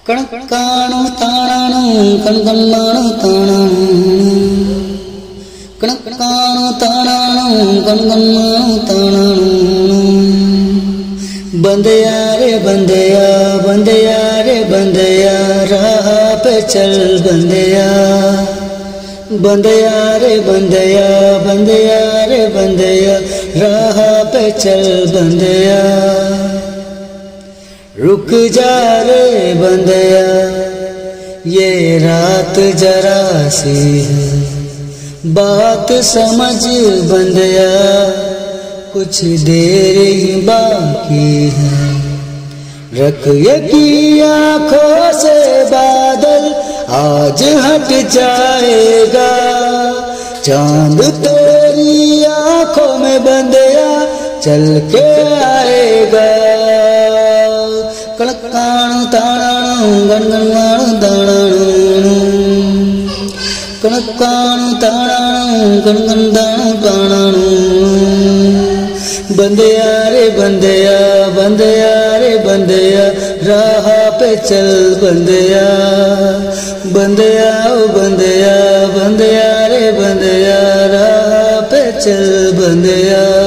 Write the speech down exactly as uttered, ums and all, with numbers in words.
कणकाणु ताणाणु कणकणाणु ताणाणु कणकाणु ताणाणु कणकणाणु ताणाणु बंदया रे बंदया बंदया रे बंदया राह पे चल बंदया बंदया रे बंदया बंदया रे बंदया राह पे चल बंदया रुक जा रे बंदया ये रात जरा सी है बात समझ बंदया कुछ देर ही बाकी है रख यकी आँखों से बादल आज हट जाएगा चांद तेरी आँखों में बंदया चल के आएगा कणकाणु ताणाणु गणगणाणु ताणाणु कणकाणु ताणाणु गणगणाणु ताणाणु बंदया रे बंदया बंदया रे बंदया राह पे चल बंदया बंदया ओ बंदया बंदया रे बंदया राह पे चल बंदया।